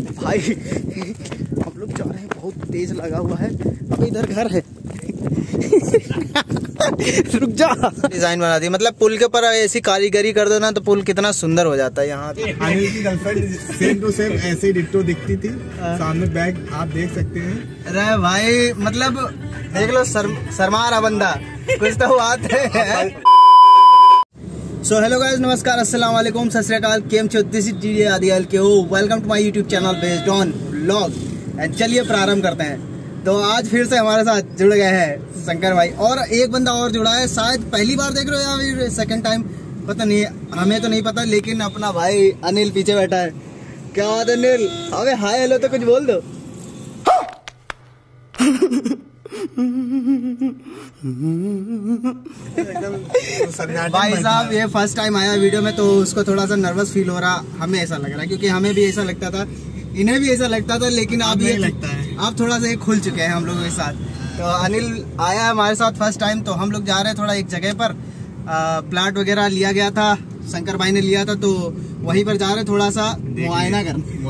भाई हम लोग जा रहे हैं, बहुत तेज लगा हुआ है। अभी इधर घर है। रुक जा। डिजाइन बना दी, मतलब पुल के ऊपर ऐसी कारीगरी कर दो ना तो पुल कितना सुंदर हो जाता है। यहाँ अनिल की गर्लफ्रेंड सेम टू सेम ऐसे ही डिट्टो दिखती थी। सामने बैग आप देख सकते हैं। अरे भाई मतलब देख लो, शर्मा रहा बंदा, कुछ तो बात है। सो हेलो गाइस, नमस्कार, अस्सलाम वालेकुम, सत श्री अकाल, केम छो, दिस इज डीजे आदिल के हो, welcome to my YouTube channel based on vlog. And चलिए प्रारंभ करते हैं। तो आज फिर से हमारे साथ जुड़ गए हैं शंकर भाई, और एक बंदा और जुड़ा है, शायद पहली बार देख रहे हो या फिर सेकंड टाइम, पता नहीं, हमें तो नहीं पता, लेकिन अपना भाई अनिल पीछे बैठा है। क्या बात है अनिल? अबे हाय हेलो तो कुछ बोल दो। भाई साहब ये फर्स्ट टाइम आया वीडियो में, तो उसको थोड़ा सा नर्वस फील हो रहा, हमें ऐसा लग रहा है, क्योंकि हमें भी ऐसा लगता था, इन्हें भी ऐसा लगता था, लेकिन अब ये लगता है आप थोड़ा सा खुल चुके हैं हम लोगों के साथ। तो अनिल आया हमारे साथ फर्स्ट टाइम, तो हम लोग जा रहे हैं थोड़ा एक जगह पर, प्लाट वगैरह लिया गया था, शंकर भाई ने लिया था, तो वहीं पर जा रहे थोड़ा सा मुआयना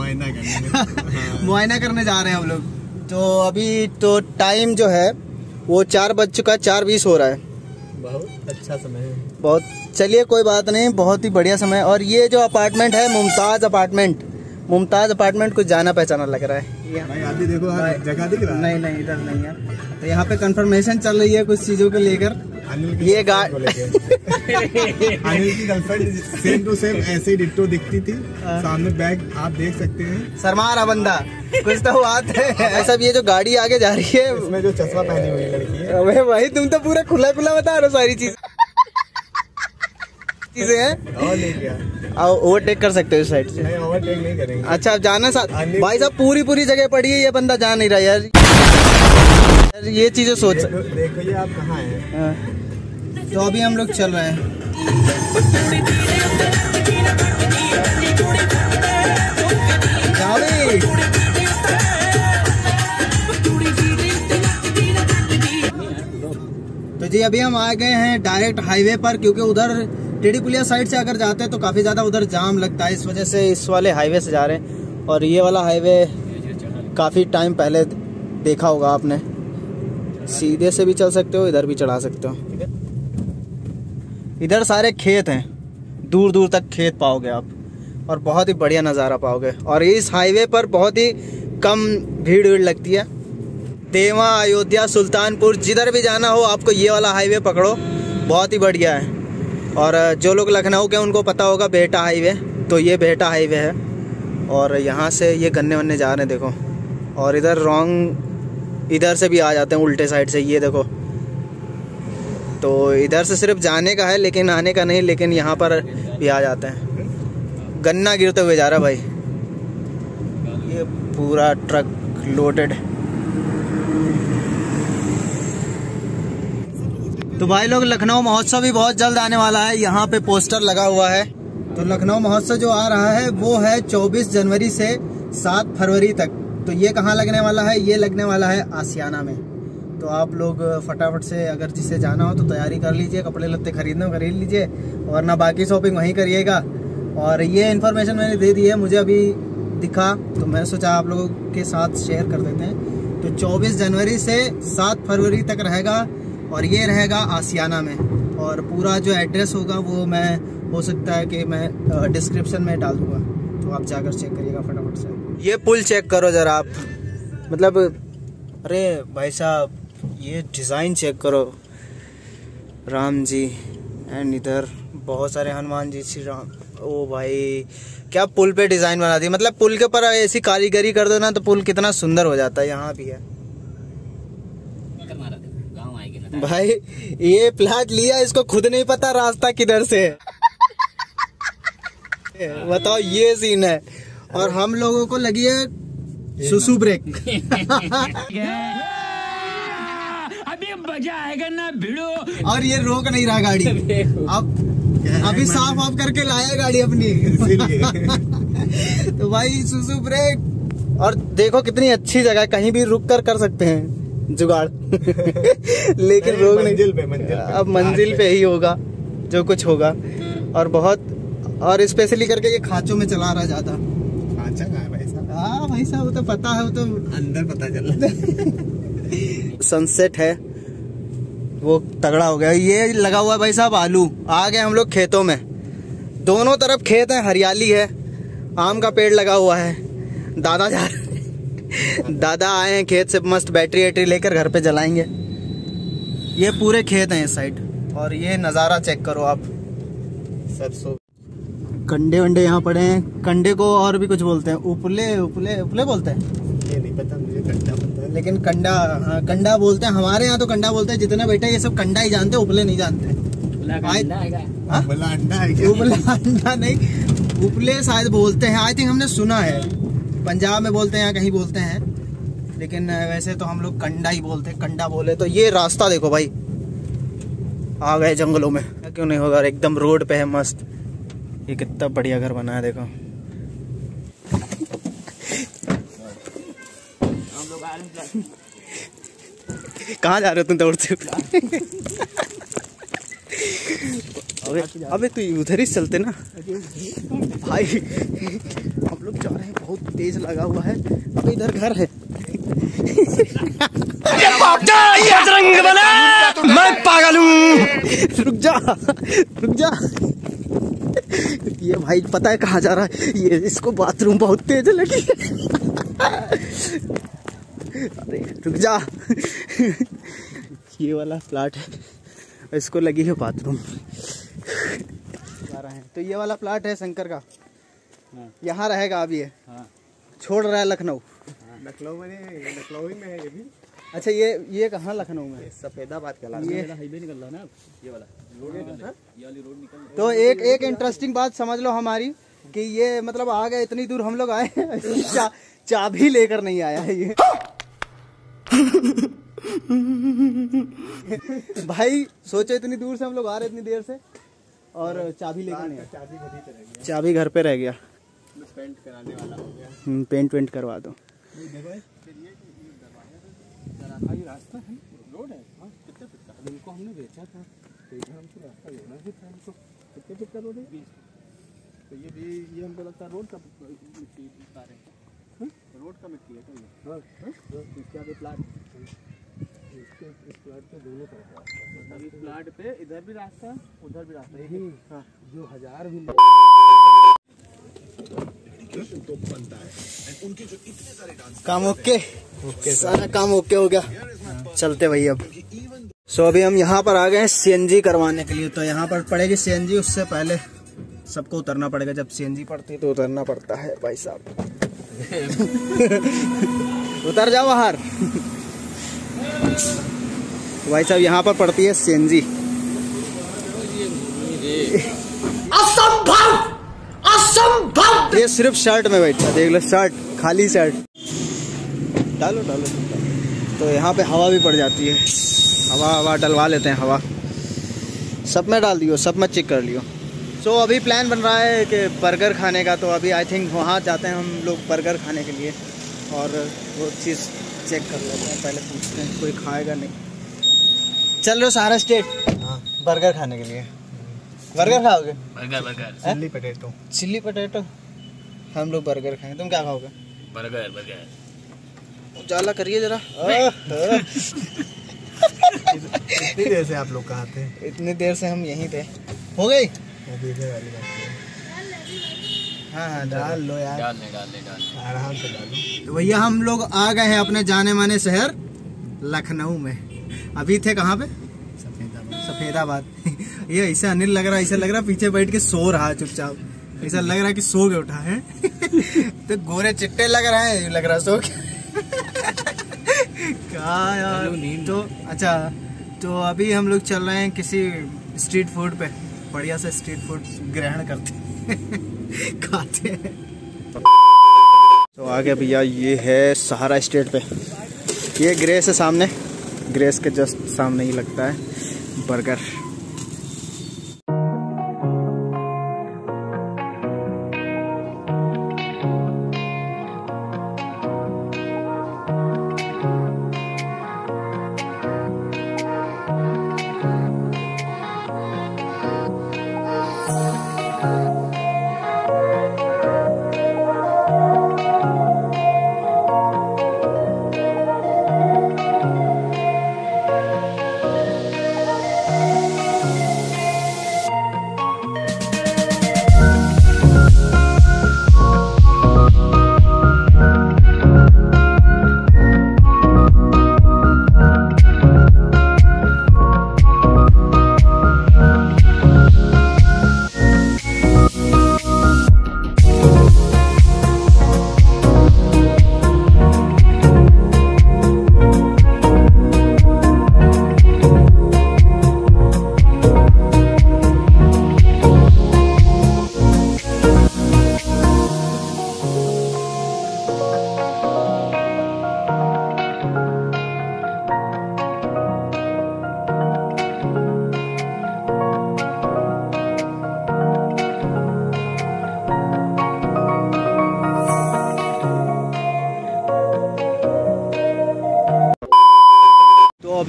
करने जा रहे हैं हम लोग। तो अभी तो टाइम जो है वो 4 बज चुका है, 4:20 हो रहा है। बहुत अच्छा समय है। बहुत, चलिए कोई बात नहीं, बहुत ही बढ़िया समय। और ये जो अपार्टमेंट है मुमताज अपार्टमेंट कुछ जाना पहचाना लग रहा है। भाई आदि देखो, जगह दिख रहा है? नहीं इधर नहीं है। तो यहाँ पे कंफर्मेशन चल रही है कुछ चीजों को लेकर। ये गाड़ी अनिल की गर्लफ्रेंड सेम टू सेम ऐसे ही डिट्टो दिखती थी। सामने बैग आप देख सकते हैं। शर्मा रहा बंदा, कुछ तो बात है। सब ये जो गाड़ी आगे जा रही है, इसमें जो चश्मा पहनी हुई लड़की है। अबे भाई तुम तो पूरा खुला बता रहे हो सारी चीजें हैं। और ओवरटेक कर सकते हो इस साइड से? नहीं, ओवरटेक नहीं करेंगे। अच्छा अब जाना साथ भाई साहब, पूरी जगह पड़ी है, ये बंदा जा नहीं रहा यार। ये चीजें सोच, देखो ये आप कहाँ हैं? तो अभी हम लोग चल रहे हैं। तो जी अभी हम आ गए हैं डायरेक्ट हाईवे पर, क्योंकि उधर टेढ़ी पुलिया साइड से अगर जाते हैं तो काफी ज्यादा उधर जाम लगता है, इस वजह से इस वाले हाईवे से जा रहे हैं। और ये वाला हाईवे काफी टाइम पहले देखा होगा आपने, सीधे से भी चल सकते हो, इधर भी चढ़ा सकते हो। इधर सारे खेत हैं, दूर दूर तक खेत पाओगे आप, और बहुत ही बढ़िया नज़ारा पाओगे। और इस हाईवे पर बहुत ही कम भीड़ लगती है। देवा, अयोध्या, सुल्तानपुर, जिधर भी जाना हो आपको ये वाला हाईवे पकड़ो, बहुत ही बढ़िया है। और जो लोग लखनऊ के उनको पता होगा बेहटा हाईवे, तो ये बेहटा हाईवे है। और यहाँ से ये गन्ने वन्ने जा रहे हैं देखो, और इधर रॉन्ग, इधर से भी आ जाते हैं उल्टे साइड से, ये देखो। तो इधर से सिर्फ जाने का है, लेकिन आने का नहीं, लेकिन यहाँ पर भी आ जाते हैं। गन्ना गिरते हुए जा रहा भाई, ये पूरा ट्रक लोडेड। तो भाई लोग, लखनऊ महोत्सव भी बहुत जल्द आने वाला है, यहाँ पे पोस्टर लगा हुआ है। तो लखनऊ महोत्सव जो आ रहा है वो है 24 जनवरी से 7 फरवरी तक। तो ये कहाँ लगने वाला है? ये लगने वाला है आशियाना में। तो आप लोग फटाफट से, अगर जिसे जाना हो तो तैयारी कर लीजिए, कपड़े लत्ते खरीदना हो खरीद लीजिए, वरना बाकी शॉपिंग वहीं करिएगा। और ये इन्फॉर्मेशन मैंने दे दी है, मुझे अभी दिखा, तो मैं सोचा आप लोगों के साथ शेयर कर देते हैं। तो 24 जनवरी से 7 फरवरी तक रहेगा, और ये रहेगा आशियाना में। और पूरा जो एड्रेस होगा वो मैं, हो सकता है कि मैं डिस्क्रिप्शन में डाल दूँगा, तो आप जाकर चेक करिएगा फटाफट से। ये पुल चेक करो जरा आप, मतलब अरे भाई साहब ये डिज़ाइन चेक करो, राम जी, एंड इधर बहुत सारे हनुमान जी, श्री राम। ओ भाई क्या पुल पे डिज़ाइन बना दी, मतलब पुल के ऊपर ऐसी कारीगरी कर दो ना तो पुल कितना सुंदर हो जाता है। यहाँ भी है भाई, ये प्लाट लिया, इसको खुद नहीं पता रास्ता किधर से है। बताओ, ये सीन है। और हम लोगों को लगी है सुसु ब्रेक। अभी मजा आएगा ना भिड़ो। और ये रोक नहीं रहा गाड़ी, अब अभी साफ ऑफ करके लाया गाड़ी अपनी। तो भाई सुसु ब्रेक। और देखो कितनी अच्छी जगह, कहीं भी रुक कर सकते हैं जुगाड़। लेकिन रोक नहीं, अब मंजिल पे ही होगा जो कुछ होगा। और बहुत, और स्पेशली करके ये खांचों में चला रहा ज्यादा। खांचा कहाँ है भाई साहब? हाँ भाई साहब, वो तो पता है, वो तो अंदर पता चल। सनसेट है वो तगड़ा हो गया। ये लगा हुआ है भाई साहब आलू। आ गए हम लोग खेतों में, दोनों तरफ खेत है, हरियाली है, आम का पेड़ लगा हुआ है। दादा जा रहे दादा आए हैं खेत से, मस्त बैटरी वैटरी लेकर घर पे जलाएंगे। ये पूरे खेत हैं इस साइड, और ये नज़ारा चेक करो आप। सरसों कंडे वंडे यहाँ पड़े हैं। कंडे को और भी कुछ बोलते हैं, उपले उपले उपले बोलते हैं, ये नहीं पता मुझे, कंडा पता है। लेकिन कंडा, हाँ कंडा बोलते हैं हमारे यहाँ तो। कंडा बोलते हैं जितने बेटा, ये सब कंडा ही जानते हैं, उपले नहीं जानते। हाँ? उपला अंडा है क्या? उपला अंडा नहीं, उपले शायद बोलते हैं, आई थिंक हमने सुना है। पंजाब में बोलते हैं या कहीं बोलते हैं, लेकिन वैसे तो हम लोग कंडा ही बोलते हैं। कंडा बोले तो ये रास्ता देखो भाई, आ गए जंगलों में। क्यों नहीं होगा, एकदम रोड पे है मस्त। ये कितना बढ़िया घर बना है देखो। कहाँ जा रहे हो तुम दौड़ते? अबे तू उधर ही चलते ना भाई। हम लोग जा रहे हैं, बहुत तेज लगा हुआ है। अब इधर घर है। मैं पागल हूँ, रुक जा रुक जा। ये भाई पता है कहाँ जा रहा है? ये इसको बाथरूम बहुत तेज लगी। अरे रुक जा। ये वाला प्लाट है, इसको लगी है बाथरूम। जा रहे हैं तो ये वाला प्लाट है शंकर का, यहाँ रहेगा अब ये। छोड़ रहा है लखनऊ। लखनऊ में नहीं, लखनऊ ही में है ये भी। अच्छा ये कहाँ लखनऊ में? सफेदाबाद का ये हाईवे निकल रहा है ना, ये वाला रोड ये वाली रोड निकल। तो एक इंटरेस्टिंग बात समझ लो हमारी, कि ये मतलब आ गए, इतनी दूर हम लोग आए चाबी लेकर नहीं आया है ये। भाई सोचो, इतनी दूर से हम लोग आ रहे, इतनी देर से, और चाबी लेकर नहीं आया। चाबी घर पे रह गया। पेंट कराने वाला हो गया। पेंट वेंट करवा दो। ये रास्ता है, रोड है। हाँ, कितने फीट का? इनको हमने बेचा था, हमको रास्ता लेना ही था इनको। कितने फीट का रोड है? 20। तो ये हमको लगता है रोड का मिट्टी उतार रहे हैं। रोड का मिट्टी है क्या? हाँ, इसके आगे प्लाट, इस प्लाट पे दोनों तरफ रास्ता। इस प्लाट पे इधर भी रास्ता, उधर भी रास्ता। यही हाँ, जो 1000 भी तो बनता है। उनके जो इतने सारे डांस काम ओके, सारा काम ओके हो गया। चलते भाई अब। सो अभी हम यहाँ पर आ गए हैं सीएनजी करवाने के लिए। तो यहाँ पर पड़ेगी सीएनजी, उससे पहले सबको उतरना पड़ेगा। जब सीएनजी पड़ती है तो उतरना पड़ता है भाई साहब। उतर जाओ बाहर। भाई साहब यहाँ पर पड़ती है सीएनजी। असंभव, असंभव। ये सिर्फ शर्ट में बैठा, देख लो शर्ट, खाली शर्ट। डालो डालो। तो यहाँ पे हवा भी पड़ जाती है, हवा डलवा लेते हैं। हवा सब में डाल दियो, सब में चेक कर लियो। सो अभी प्लान बन रहा है कि बर्गर खाने का। तो अभी आई थिंक वहाँ जाते हैं हम लोग बर्गर खाने के लिए, और वो चीज़ चेक कर लेते हैं। पहले पूछते हैं कोई खाएगा नहीं। चल लो सारा स्टेट बर्गर खाने के लिए। बर्गर खाओगे? Burger chilli potato. Chilli potato. हम लोग बर्गर खाएंगे, तुम क्या खाओगे? बर्गर उजाला करिए जरा। इतनी देर से आप लोग कहाँ थे? इतनी देर से हम यहीं थे। हो गई? वाली बात है। हाँ डाल लो यार, डाल आराम से डालो। तो भैया हम लोग आ गए हैं अपने जाने माने शहर लखनऊ में। अभी थे कहाँ पे? सफेदाबाद। ये ऐसे अनिल लग रहा है, ऐसा लग रहा है पीछे बैठ के सो रहा है चुपचाप। ऐसा लग रहा है कि सो के उठा है। तो गोरे चिट्टे लग रहे हैं, लग रहा है सो के। क्या यार। तो अच्छा, तो अभी हम लोग चल रहे हैं किसी स्ट्रीट फूड पे, बढ़िया से स्ट्रीट फूड ग्रहण करते हैं, खाते हैं। तो आगे भैया ये है सहारा स्ट्रीट पे। ये ग्रेस है सामने, ग्रेस के जस्ट सामने ही लगता है बर्गर।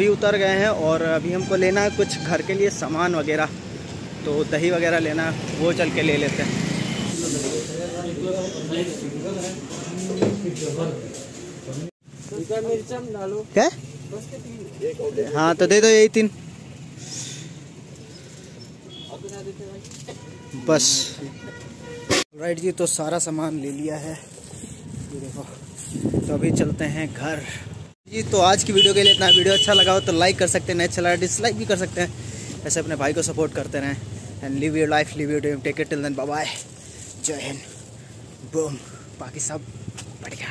उतर गए हैं और अभी हमको लेना है कुछ घर के लिए सामान वगैरह, तो दही वगैरह लेना है, वो चल के ले लेते हैं। क्या? हाँ तो दे दो यही 3 बस। राइट जी, तो सारा सामान ले लिया है, ये देखो। तो अभी चलते हैं घर जी। तो आज की वीडियो के लिए इतना। वीडियो अच्छा लगा हो तो लाइक कर सकते हैं, नहीं अच्छा लगा डिसलाइक भी कर सकते हैं। ऐसे अपने भाई को सपोर्ट करते रहें। And live your life, live your dream, take it till then, bye bye, जय हिंद, बूम, बाकी सब बढ़िया।